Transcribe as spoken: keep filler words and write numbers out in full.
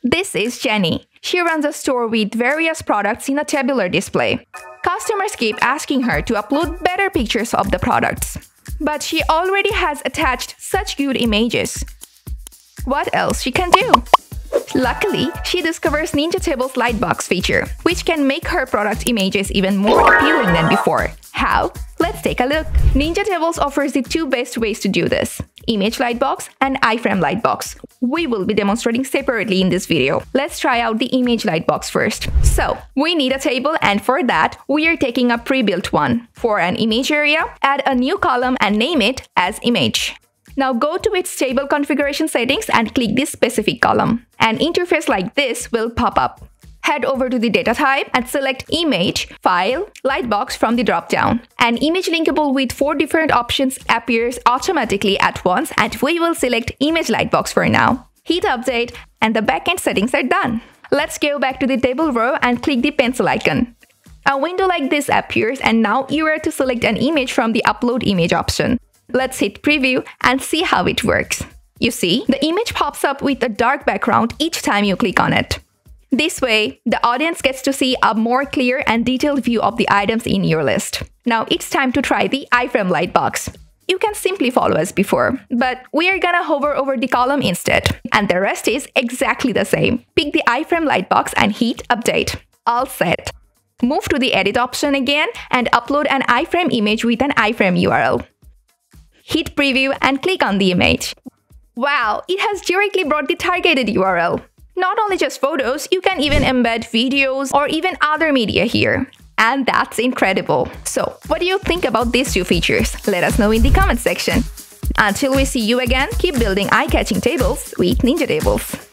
This is Jenny. She runs a store with various products in a tabular display. Customers keep asking her to upload better pictures of the products. But she already has attached such good images. What else she can do? Luckily, she discovers Ninja Table's Lightbox feature, which can make her product images even more appealing than before. How? Let's take a look. Ninja Tables offers the two best ways to do this: Image Lightbox and Iframe Lightbox. We will be demonstrating separately in this video. Let's try out the Image Lightbox first. So, we need a table, and for that, we are taking a pre-built one. For an image area, add a new column and name it as Image. Now go to its table configuration settings and click this specific column. An interface like this will pop up. Head over to the data type and select Image, File, Lightbox from the drop-down. An image linkable with four different options appears automatically at once, and we will select Image Lightbox for now. Hit Update, and the backend settings are done. Let's go back to the table row and click the pencil icon. A window like this appears, and now you are to select an image from the Upload Image option. Let's hit Preview and see how it works. You see, the image pops up with a dark background each time you click on it. This way, the audience gets to see a more clear and detailed view of the items in your list. Now it's time to try the Iframe Lightbox. You can simply follow as before, but we are gonna hover over the column instead, and the rest is exactly the same. Pick the Iframe Lightbox and hit Update. All set. Move to the Edit option again and upload an iframe image with an iframe U R L. Hit Preview and click on the image. Wow, it has directly brought the targeted U R L. Not only just photos, you can even embed videos or even other media here. And that's incredible. So, what do you think about these two features? Let us know in the comment section. Until we see you again, keep building eye-catching tables with Ninja Tables.